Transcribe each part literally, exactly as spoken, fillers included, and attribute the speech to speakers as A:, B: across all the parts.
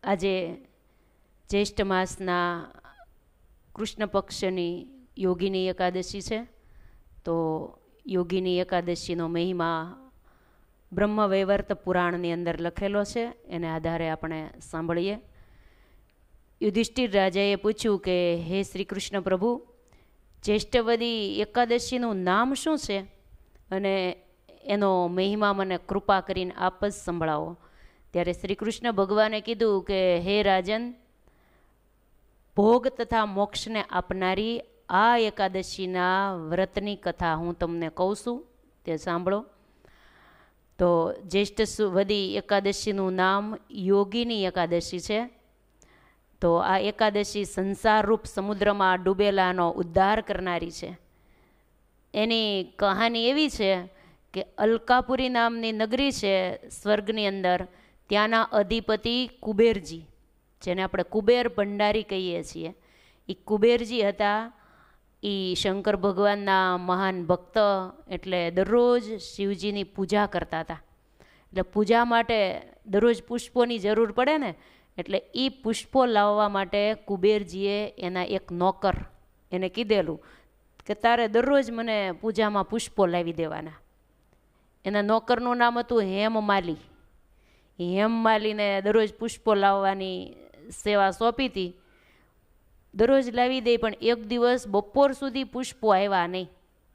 A: આજે જ્યેષ્ઠ માસના કૃષ્ણ પક્ષની યોગિની એકાદશી છે. તો યોગિની એકાદશીનો મહિમા બ્રહ્મવૈવર્ત પુરાણની અંદર લખેલો છે, એને આધારે આપણે સાંભળીએ. યુધિષ્ઠિર રાજાએ પૂછ્યું કે હે શ્રી કૃષ્ણ પ્રભુ, જ્યેષ્ઠવદી એકાદશીનું નામ શું છે અને એનો મહિમા મને કૃપા કરીને આપ જ સંભળાવો. ત્યારે શ્રી કૃષ્ણ ભગવાને કીધું કે હે રાજન, ભોગ તથા મોક્ષને આપનારી આ એકાદશીના વ્રતની કથા હું તમને કહું છું, તે સાંભળો. તો જ્યેષ્ઠ વદી એકાદશીનું નામ યોગિની એકાદશી છે. તો આ એકાદશી સંસારરૂપ સમુદ્રમાં ડૂબેલાનો ઉદ્ધાર કરનારી છે. એની કહાની એવી છે કે અલકાપુરી નામની નગરી છે સ્વર્ગની અંદર. ત્યાંના અધિપતિ કુબેરજી, જેને આપણે કુબેર ભંડારી કહીએ છીએ, એ કુબેરજી હતા. એ શંકર ભગવાનના મહાન ભક્ત, એટલે દરરોજ શિવજીની પૂજા કરતા હતા. એટલે પૂજા માટે દરરોજ પુષ્પોની જરૂર પડે ને, એટલે એ પુષ્પો લાવવા માટે કુબેરજીએ એના એક નોકર એને કીધેલું કે તારે દરરોજ મને પૂજામાં પુષ્પો લાવી દેવાના. એના નોકરનું નામ હતું હેમમાલી. હેમમાલીને દરરોજ પુષ્પો લાવવાની સેવા સોંપી હતી. દરરોજ લાવી દે, પણ એક દિવસ બપોર સુધી પુષ્પો આવ્યા નહીં.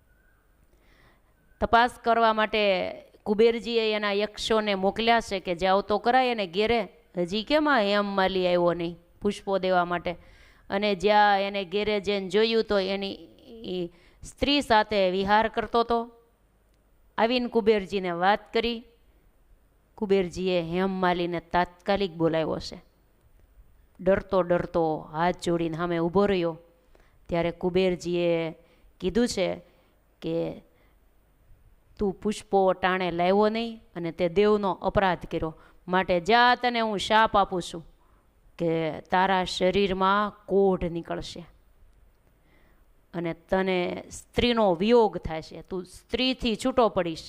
A: તપાસ કરવા માટે કુબેરજીએ એના યક્ષોને મોકલ્યા છે કે જાઓ તો કરાય એને ઘેરે, હજી કેમ આ હેમમાલી આવ્યો નહીં પુષ્પો દેવા માટે. અને જ્યાં એને ઘેરે જઈને જોયું તો એની સ્ત્રી સાથે વિહાર કરતો હતો. આવીને કુબેરજીને વાત કરી. કુબેરજીએ હેમમાલીને તાત્કાલિક બોલાવ્યો છે. ડરતો ડરતો હાથ જોડીને સામે ઊભો રહ્યો. ત્યારે કુબેરજીએ કીધું છે કે તું પુષ્પો ટાણે લાવ્યો નહીં અને તે દેવનો અપરાધ કર્યો, માટે જા, તને હું શાપ આપું છું કે તારા શરીરમાં કોઢ નીકળશે અને તને સ્ત્રીનો વિયોગ થશે, તું સ્ત્રીથી છૂટો પડીશ.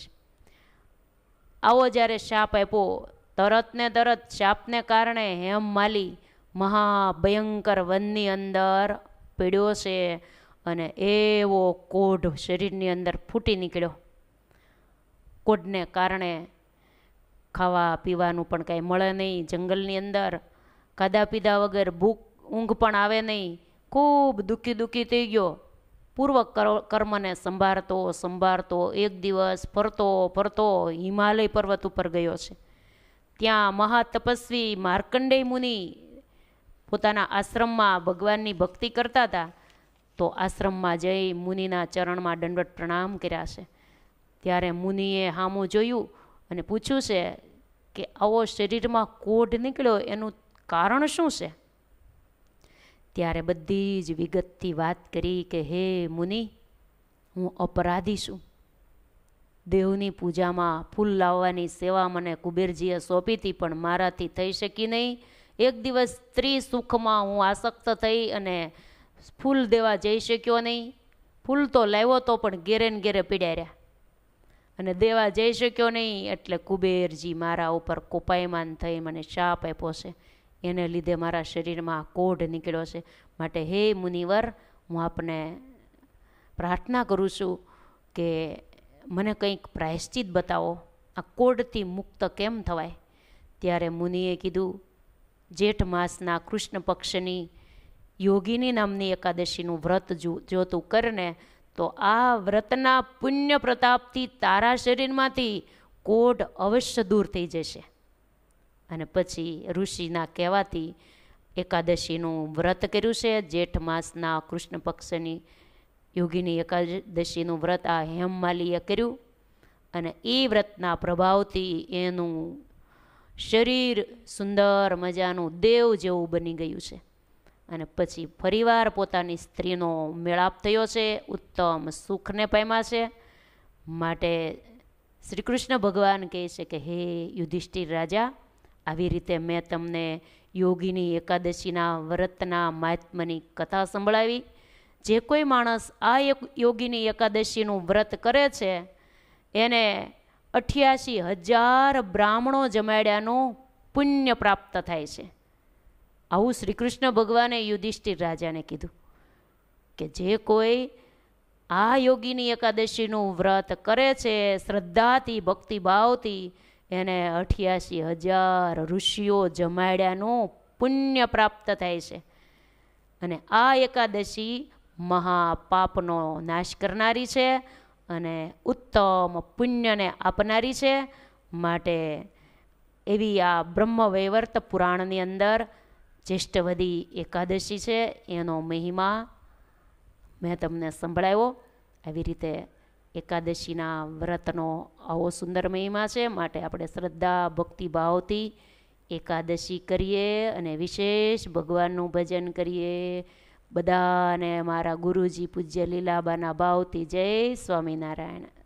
A: આવો જ્યારે શાપ આપ્યો, તરત ને તરત શાપને કારણે હેમમાલી મહાભયંકર વનની અંદર પડ્યો છે અને એવો કોઢ શરીરની અંદર ફૂટી નીકળ્યો. કોઢને કારણે ખાવા પીવાનું પણ કાંઈ મળે નહીં. જંગલની અંદર ખાધા પીધા વગર ભૂખ ઊંઘ પણ આવે નહીં. ખૂબ દુઃખી દુઃખી થઈ ગયો. પૂર્વ કર્મને સંભાળતો સંભાળતો એક દિવસ ફરતો ફરતો હિમાલય પર્વત ઉપર ગયો છે. ત્યાં મહાતપસ્વી માર્કંડેય મુનિ પોતાના આશ્રમમાં ભગવાનની ભક્તિ કરતા હતા. તો આશ્રમમાં જઈ મુનિના ચરણમાં દંડવત પ્રણામ કર્યા છે. ત્યારે મુનિએ સામું જોયું અને પૂછ્યું છે કે આવો શરીરમાં કોઢ નીકળ્યો, એનું કારણ શું છે? ત્યારે બધી જ વિગતથી વાત કરી કે હે મુનિ, હું અપરાધી છું. દેવની પૂજામાં ફૂલ લાવવાની સેવા મને કુબેરજીએ સોંપી હતી, પણ મારાથી થઈ શકી નહીં. એક દિવસ સ્ત્રી સુખમાં હું આસક્ત થઈ અને ફૂલ દેવા જઈ શક્યો નહીં. ફૂલ તો લાવ્યો તો પણ ઘેરે ને ઘેરે પીડ્યા રહ્યા અને દેવા જઈ શક્યો નહીં. એટલે કુબેરજી મારા ઉપર કોપાયમાન થઈ મને શાપ આપ્યો છે. એને લીધે મારા શરીરમાં કોઢ નીકળ્યો છે. માટે હે મુનિવર, હું આપને પ્રાર્થના કરું છું કે મને કંઈક પ્રાયશ્ચિત બતાવો, આ કોઢથી મુક્ત કેમ થવાય? ત્યારે મુનિએ કીધું, જેઠ માસના કૃષ્ણ પક્ષની યોગિની નામની એકાદશીનું વ્રત જો તું કરને, તો આ વ્રતના પુણ્ય પ્રતાપથી તારા શરીરમાંથી કોઢ અવશ્ય દૂર થઈ જશે. અને પછી ઋષિના કહેવાથી એકાદશીનું વ્રત કર્યું છે. જેઠ માસના કૃષ્ણ પક્ષની યોગિની એકાદશીનું વ્રત આ હેમમાલીએ કર્યું અને એ વ્રતના પ્રભાવથી એનું શરીર સુંદર મજાનું દેવ જેવું બની ગયું છે. અને પછી ફરીવાર પોતાની સ્ત્રીનો મેળાપ થયો છે, ઉત્તમ સુખને પામ્યા છે. માટે શ્રી કૃષ્ણ ભગવાન કહે છે કે હે યુધિષ્ઠિર રાજા, આવી રીતે મેં તમને યોગિની એકાદશીના વ્રતના મહાત્મ્યની કથા સંભળાવી. જે કોઈ માણસ આ એક યોગિની એકાદશીનું વ્રત કરે છે એને અઠ્યાસી હજાર બ્રાહ્મણો જમાડ્યાનું પુણ્ય પ્રાપ્ત થાય છે. આવું શ્રી કૃષ્ણ ભગવાને યુધિષ્ઠિર રાજાને કીધું કે જે કોઈ આ યોગીની એકાદશીનું વ્રત કરે છે શ્રદ્ધાથી ભક્તિભાવથી, એને અઠ્યાસી હજાર ઋષિઓ જમાડ્યાનું પુણ્ય પ્રાપ્ત થાય છે. અને આ એકાદશી મહાપાપનો નાશ કરનારી છે અને ઉત્તમ પુણ્યને આપનારી છે. માટે એવી આ બ્રહ્મવૈવર્ત પુરાણની અંદર જ્યેષ્ઠવદી એકાદશી છે, એનો મહિમા મેં તમને સંભળાવ્યો. આવી રીતે એકાદશીના વ્રતનો આવો સુંદર મહિમા છે. માટે આપણે શ્રદ્ધા ભક્તિભાવથી એકાદશી કરીએ અને વિશેષ ભગવાનનું ભજન કરીએ. બધાને મારા ગુરુજી પૂજ્ય લીલાબાના ભાવથી જય સ્વામિનારાયણ.